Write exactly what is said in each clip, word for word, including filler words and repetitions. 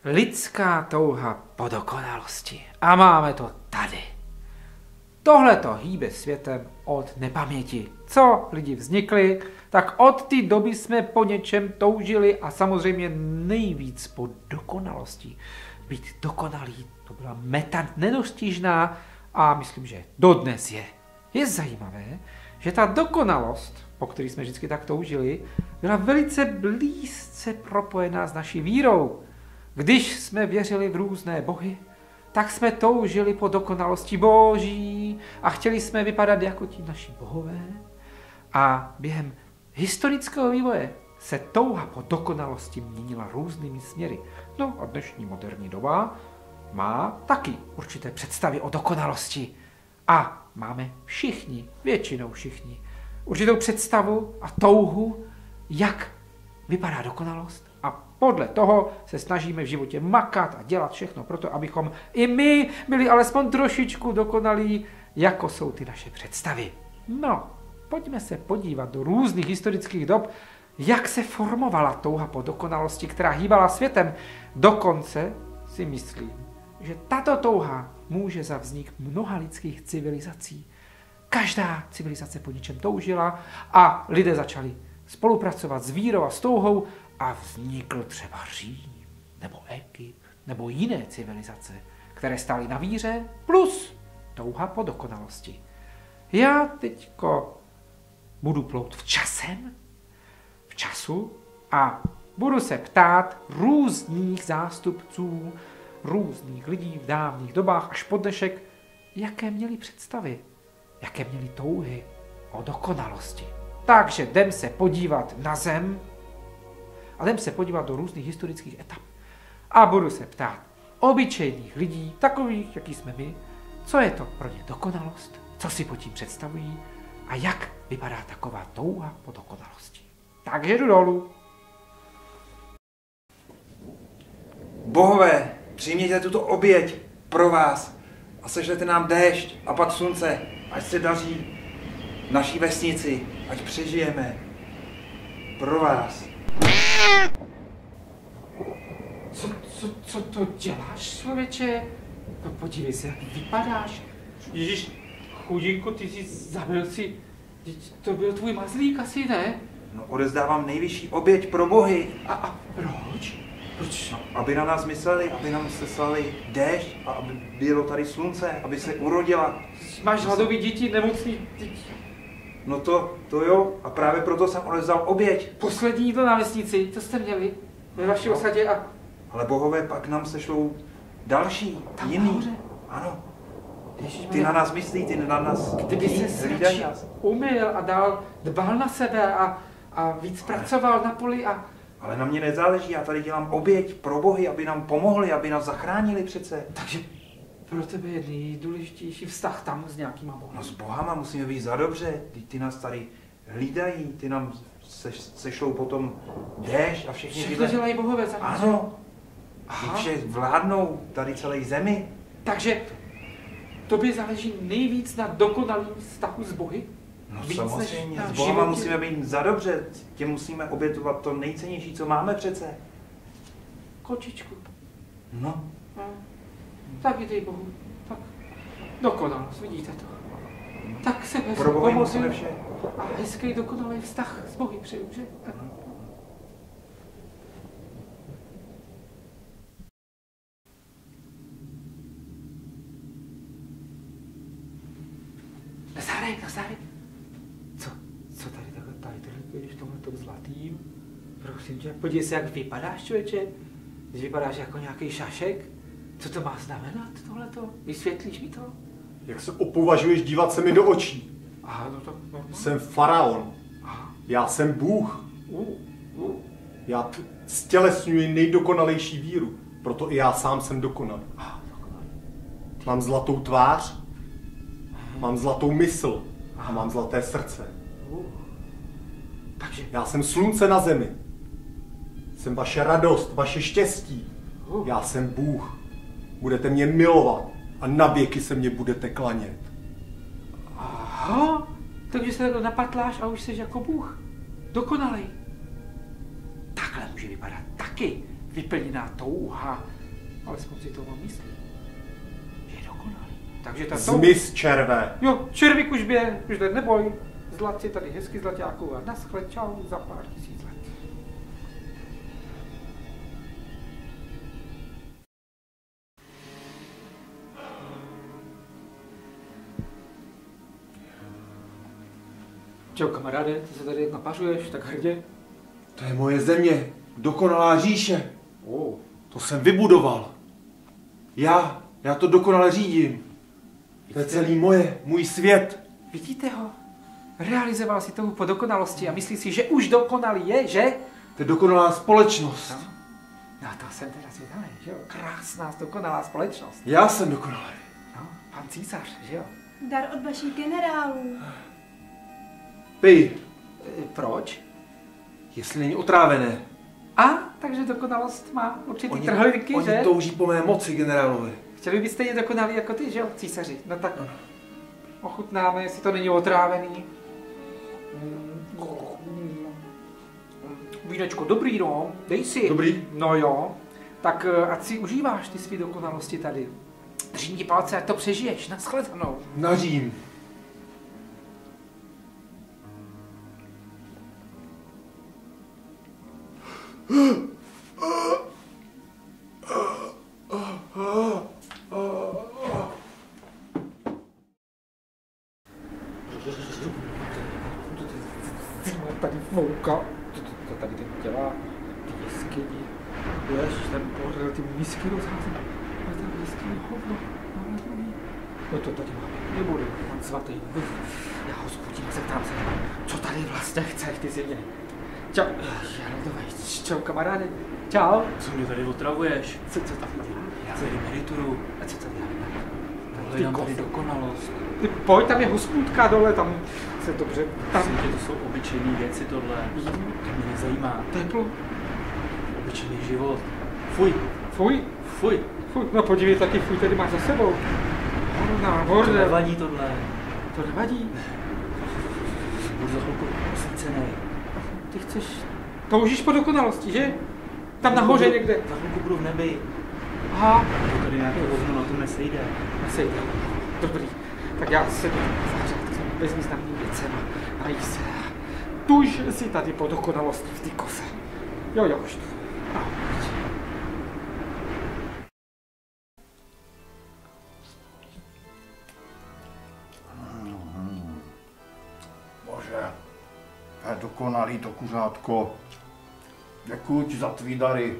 Lidská touha po dokonalosti. A máme to tady. Tohle to hýbe světem od nepaměti. Co lidi vznikli, tak od té doby jsme po něčem toužili a samozřejmě nejvíc po dokonalosti. Být dokonalý, to byla meta nedostižná a myslím, že dodnes je. Je zajímavé, že ta dokonalost, po které jsme vždycky tak toužili, byla velice blízce propojená s naší vírou. Když jsme věřili v různé bohy, tak jsme toužili po dokonalosti boží a chtěli jsme vypadat jako ti naši bohové. A během historického vývoje se touha po dokonalosti měnila různými směry. No a dnešní moderní doba má taky určité představy o dokonalosti. A máme všichni, většinou všichni, určitou představu a touhu, jak vypadá dokonalost. A podle toho se snažíme v životě makat a dělat všechno pro to, abychom i my byli alespoň trošičku dokonalí, jako jsou ty naše představy. No, pojďme se podívat do různých historických dob, jak se formovala touha po dokonalosti, která hýbala světem. Dokonce si myslím, že tato touha může za vznik mnoha lidských civilizací. Každá civilizace po něčem toužila a lidé začali spolupracovat s vírou a s touhou a vznikl třeba Řím, nebo Egypt, nebo jiné civilizace, které stály na víře plus touha po dokonalosti. Já teďko budu plout v časem, v času a budu se ptát různých zástupců, různých lidí v dávných dobách až po dnešek, jaké měli představy, jaké měli touhy o dokonalosti. Takže jdem se podívat na zem a jdem se podívat do různých historických etap. A budu se ptát obyčejných lidí, takových, jaký jsme my, co je to pro ně dokonalost, co si pod tím představují a jak vypadá taková touha po dokonalosti. Takže jdu dolů. Bohové, přijměte tuto oběť pro vás a sešlete nám déšť a pak slunce, ať se daří naší vesnici, ať přežijeme. Pro vás. Co, co, co to děláš, člověče? No podívej se, jak vypadáš. Ježíš, chudinku, ty jsi zabil si, to byl tvůj mazlík asi, ne? No, odezdávám nejvyšší oběť pro bohy. A, a proč? Proč? No, aby na nás mysleli, aby nám seslali déšť a aby bylo tady slunce, aby se urodila. Máš hladový děti, nemocný děti. No to, to jo, a právě proto jsem odezdal oběť. Poslední jídlo na vesnici, co jste měli ve vaší no. osadě a... Ale bohové pak nám sešlou další, tam jiný. nahoře? Ano. Ježiš, ty na nás myslí, ty na nás. Kdyby se radši umyl a dal, dbal na sebe a, a víc ale, pracoval na poli a... Ale na mě nezáleží, já tady dělám oběť pro bohy, aby nám pomohli, aby nás zachránili přece. Takže pro tebe je nejdůležitější vztah tam s nějakýma bohy. No s bohama musíme být za dobře, ty, ty nás tady hlídají, ty nám se, sešlou potom déšť a všechny všechno tyhle... dělají bohové za nás. Ano, ty vše vládnou tady celé zemi. Takže tobě záleží nejvíc na dokonalým vztahu s bohy? No víc samozřejmě, s bohama musíme být za dobře, tě musíme obětovat to nejcennější, co máme přece. Kočičku. No. no. Tak jdi bohu, tak dokonalost, vidíte to. No. Tak se pro bohy musíme vše. A hezký dokonalý vztah s bohy přeju, že? No. Nazárek, Nazárek. Co, co tady takhle, tady tady jdeš tomhletom zlatým? Prosím tě, podívej se, jak vypadáš, člověče. Když vypadáš jako nějaký šašek. Co to má znamenat, tohleto? Vysvětlíš mi to? Jak se opovažuješ dívat se mi do očí? Aha, no to... No, no. Jsem faraon. Aha. Já jsem Bůh. Uh, uh. Já stělesňuji nejdokonalejší víru. Proto i já sám jsem dokonalý. Aha, dokonalý. Mám zlatou tvář. Mám zlatou mysl a Aha. mám zlaté srdce. Uh. Takže... Já jsem slunce na zemi. Jsem vaše radost, vaše štěstí. Uh. Já jsem Bůh. Budete mě milovat a na věky se mě budete klanět. Aha, takže se takhle napatláš a už jsi jako Bůh. Dokonalej. Takhle může vypadat taky vyplněná touha alespoň si to on myslí, že je dokonalý. Takže ta Zmiz, červé. Jo, červík už bě, už jde, neboj. Zlat si tady hezky zlaťáku a naschle, čau, za pár tisíc let. Čau kamaráde, ty se tady napařuješ tak hrdě? To je moje země, dokonalá říše. Oh. To jsem vybudoval. Já, já to dokonale řídím. To je celý moje, můj svět. Vidíte ho? Realizoval si touhu po dokonalosti a myslí si, že už dokonalý je, že? To je dokonalá společnost. No, no to jsem teda zvědavý, že jo? Krásná, dokonalá společnost. Já jsem dokonalý. No, pan císař, že jo? Dar od vašich generálů. Pij, E, proč? jestli není otrávené. A, takže dokonalost má určitý Oni, trhlinky, oni že? touží po mé moci, generálové. Chtěli byste stejně dokonalý jako ty, že jo, císaři? No tak ochutnáme, jestli to není otrávený. Vínečko, dobrý, no, dej si. Dobrý. No jo, tak eh, ať si užíváš ty svý dokonalosti tady. Držím ti palce, ať to přežiješ, nashledanou. Na Řím. Tady fouka, to, to, to tady ten dělá, ty jeskyni, víš, ten pořád ty misky rozhází, a ten jeskyni hovno, no to tady máme, nebudu, on svatý, já ho zbudím a zeptám se, co tady vlastně chceš, ty si mě. Čau, Žerodové, čau kamaráde, čau. Co mě tady otravuješ? Co, co tady dělá? Já tady medituju. A co to dělá? Hledám tady dokonalost. Ty pojď, tam je hospůdka dole, tam se dobře, tam Myslím, že to jsou obyčejné věci tohle. vidím, To mě nezajímá. teplo, Obyčejný život. Fuj, fuj, fuj. fuj, no podívej, taky fuj tady máš za sebou. Horná, To horné, nevadí tohle. to nevadí. Budu za chvilku osvícený. Ty chceš, toužíš po dokonalosti, že? Tam nahoře někde. Za chvilku budu v nebi. Aha, To tady nějaké hovno na tom nesejde. nesejde. Dobrý, tak já se jdu zařát k bezvýznamným věcem a nají se. Tuž si tady po dokonalosti v ty kose. Jo, jo, už tu. Ahoj. Bože, to je dokonalý to kuřátko. Děkuji ti za tvý dary.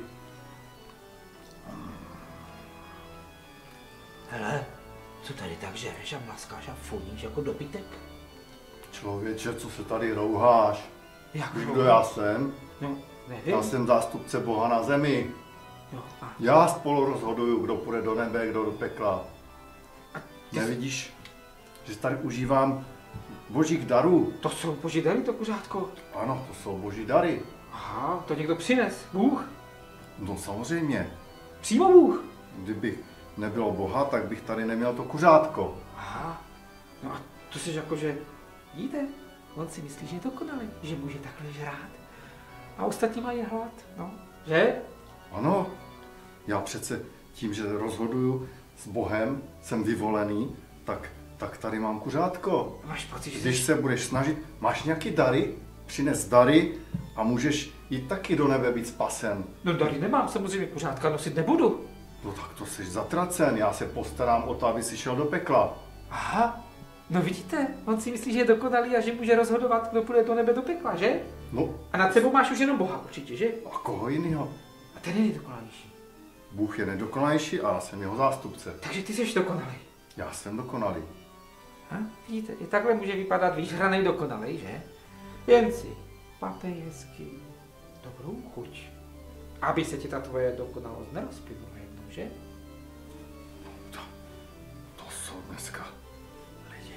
Hele, co tady tak žereš a mlaskáš a funíš jako dobytek? Člověče, co se tady rouháš? Jak Víš, to? kdo já jsem? No, nevím. Já jsem zástupce Boha na zemi. Jo, a Já spolu rozhoduju, kdo půjde do nebe, kdo do pekla. Nevidíš, že tady užívám božích darů? to jsou boží dary, to kuřátko. Ano, to jsou boží dary. Aha, to někdo přines. Bůh? No samozřejmě. Přímo Bůh. Kdyby nebylo Boha, tak bych tady neměl to kuřátko. Aha, no a to jsi jakože, jíte, on si myslí, že je dokonalý, že může takhle žrát. A ostatní mají hlad, no, že? Ano, já přece tím, že rozhoduju s Bohem, jsem vyvolený, tak, tak tady mám kuřátko. Máš pocit, že Když jsi... se budeš snažit, máš nějaký dary, přines dary a můžeš jít taky do nebe být spasen. No dary nemám, samozřejmě kuřátka nosit nebudu. No tak to jsi zatracen, já se postarám o to, aby si šel do pekla. Aha, no vidíte, on si myslí, že je dokonalý a že může rozhodovat, kdo půjde do nebe do pekla, že? No A nad sebou máš už jenom Boha určitě, že? a koho jinýho? A ten je nejdokonalější. Bůh je nedokonalejší a já jsem jeho zástupce. Takže ty jsi dokonalý. Já jsem dokonalý. Ha? Vidíte, i takhle může vypadat vyžranej dokonalej, že? Jen si papej hezky dobrou chuť. Aby se ti ta tvoje dokonalost nerozplynula jednou, že? To, to jsou dneska lidi.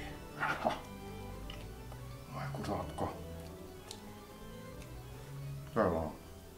Moje kuřátko. To je ono.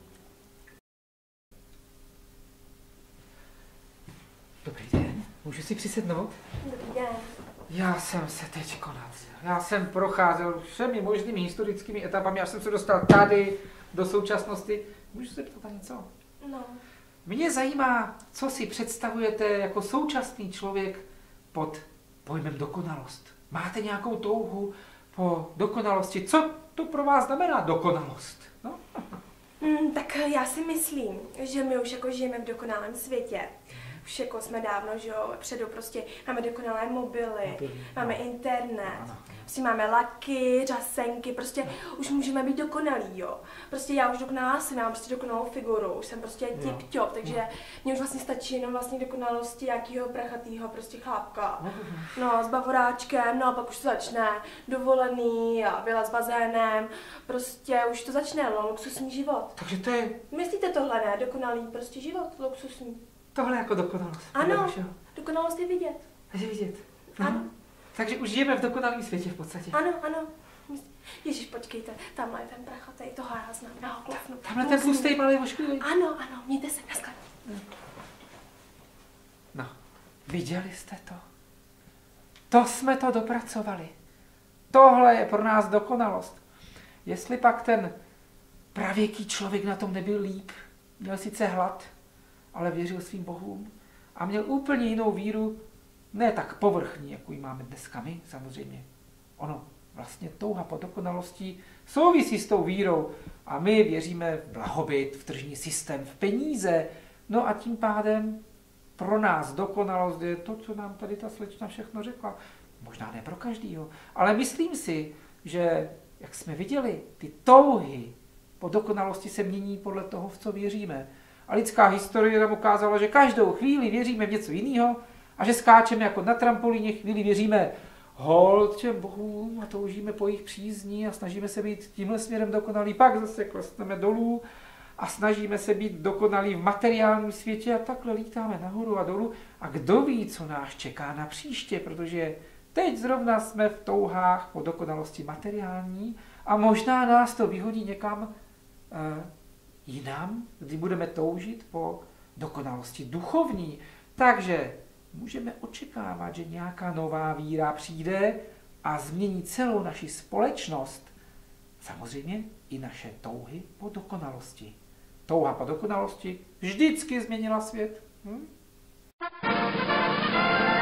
Dobrý den, můžu si přisednout? Dobrý den. Já jsem se teď konacil. Já jsem procházel všemi možnými historickými etapami, až jsem se dostal tady, do současnosti. Můžu se ptat na něco? No, Mě zajímá, co si představujete jako současný člověk pod pojmem dokonalost. Máte nějakou touhu po dokonalosti? Co to pro vás znamená dokonalost? No? Hmm, tak já si myslím, že my už jako žijeme v dokonalém světě. Už jako jsme dávno, že jo, předu prostě máme dokonalé mobily, Mobily, máme no. internet, Ano. prostě máme laky, řasenky, prostě už můžeme být dokonalí, jo. Prostě já už dokonalá jsem, já mám prostě dokonalou figuru, už jsem prostě tip-top, takže mě už vlastně stačí jenom vlastně dokonalosti jakýho prachatýho prostě chlápka. No, s bavoráčkem, no a pak už to začne, dovolený a byla s bazénem, prostě už to začne, no, luxusní život. Takže to je Myslíte tohle, ne? Dokonalý prostě život, luxusní. tohle jako dokonalost. Ano, podle vašeho. dokonalost je vidět. Je vidět. Ano. Mhm. Takže už žijeme v dokonalém světě v podstatě. Ano, ano. Ježíš, počkejte, tamhle je ten prachatej, toho já znám, já ho klofnu. Tamhle ten tlustý malý ošklivý. Ano, ano, mějte se, naschle. No, viděli jste to? To jsme to dopracovali. Tohle je pro nás dokonalost. Jestli pak ten pravěký člověk na tom nebyl líp, měl sice hlad, ale věřil svým bohům a měl úplně jinou víru, ne tak povrchní, jako ji máme dneska my, samozřejmě. Ono, vlastně touha po dokonalosti souvisí s tou vírou a my věříme v blahobyt, v tržní systém, v peníze, no a tím pádem pro nás dokonalost je to, co nám tady ta slečna všechno řekla. Možná ne pro každýho, ale myslím si, že, jak jsme viděli, ty touhy po dokonalosti se mění podle toho, v co věříme. A lidská historie nám ukázala, že každou chvíli věříme v něco jiného a že skáčeme jako na trampolíně, chvíli věříme hold těm bohům a toužíme po jejich přízni a snažíme se být tímhle směrem dokonalí. Pak zase klesneme dolů a snažíme se být dokonalí v materiálním světě a takhle lítáme nahoru a dolů. A kdo ví, co nás čeká na příště, protože teď zrovna jsme v touhách po dokonalosti materiální a možná nás to vyhodí někam eh, jinam, kdy budeme toužit po dokonalosti duchovní. Takže můžeme očekávat, že nějaká nová víra přijde a změní celou naši společnost. Samozřejmě i naše touhy po dokonalosti. Touha po dokonalosti vždycky změnila svět. Hm?